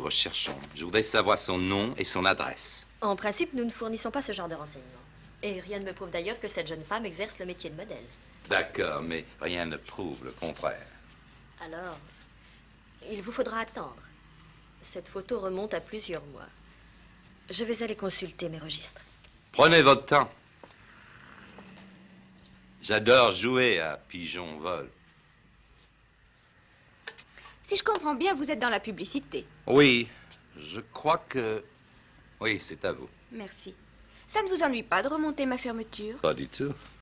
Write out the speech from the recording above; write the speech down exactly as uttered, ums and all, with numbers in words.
recherchons. Je voudrais savoir son nom et son adresse. En principe, nous ne fournissons pas ce genre de renseignements. Et rien ne me prouve d'ailleurs que cette jeune femme exerce le métier de modèle. D'accord, mais rien ne prouve le contraire. Alors, il vous faudra attendre. Cette photo remonte à plusieurs mois. Je vais aller consulter mes registres. Prenez votre temps. J'adore jouer à pigeon-vol. Si je comprends bien, vous êtes dans la publicité. Oui, je crois que... Oui, c'est à vous. Merci. Ça ne vous ennuie pas de remonter ma fermeture? Pas du tout.